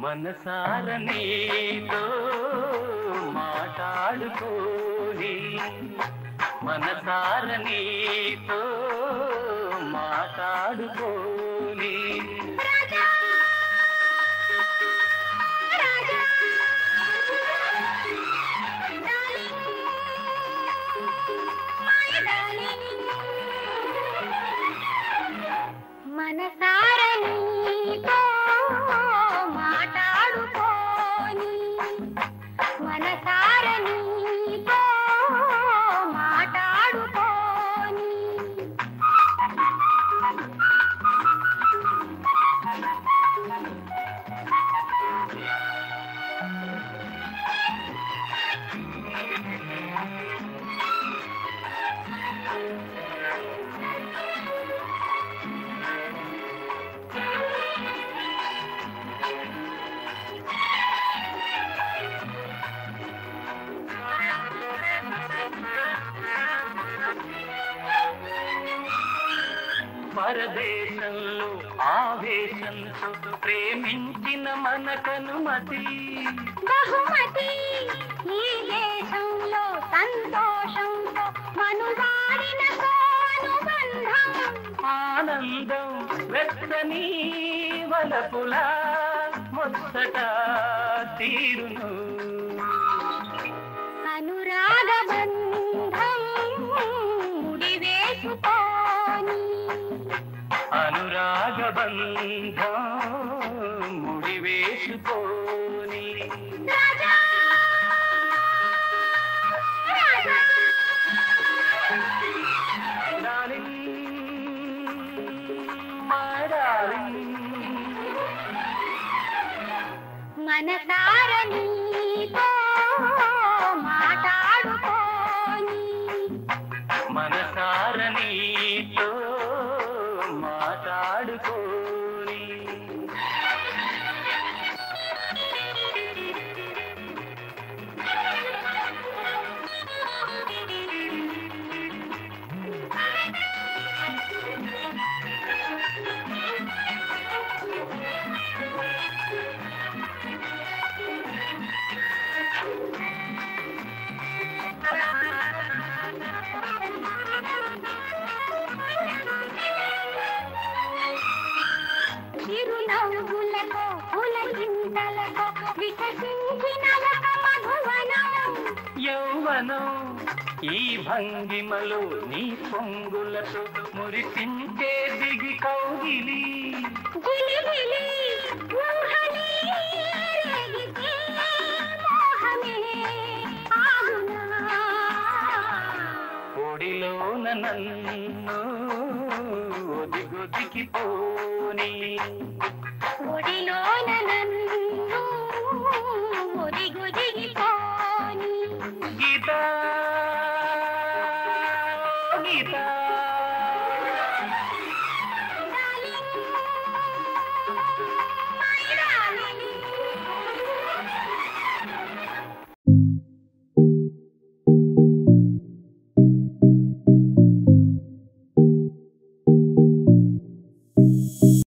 మనసార నీతో మాట్లాడుకోని మనసార నీతో మాట్లాడుకోని మనసార నీతో మాట్లాడుకోని మనసార నీతో మాట్లాడుకోని పరదేశంలో ఆవేశంతో ప్రేమించిన మనకనుమతి బహుమతి ఈ దేశంలో సంతోషంతో మనువాడిన అనుబంధం ఆనందం వెచ్చని వలపుల ముచ్చట తీరును అనురాగ బంధం ముడివేసుకోని అనురాగ బంధం ముడివేసుకోని రాజా రాజా డార్లింగ్ మై డార్లింగ్ మనసార నీతో మాట్లాడుకోని మనసార నీతో మాట్లాడుకోని చిరునవ్వులతో పులకింతలతో వికసించిన ఒక మధువనం యౌవనం ఈ భంగిమలో నీ పొంగులతో మురిసించే దిగి కౌగిలి జిలిబిలి ఊహని రేగితే మోహమే ఆగునా ఒడిలోన నన్ను ఒదిగొదికి పోని ఒడిలోన నన్ను ఒదిగొదిగిపోని గీత గీత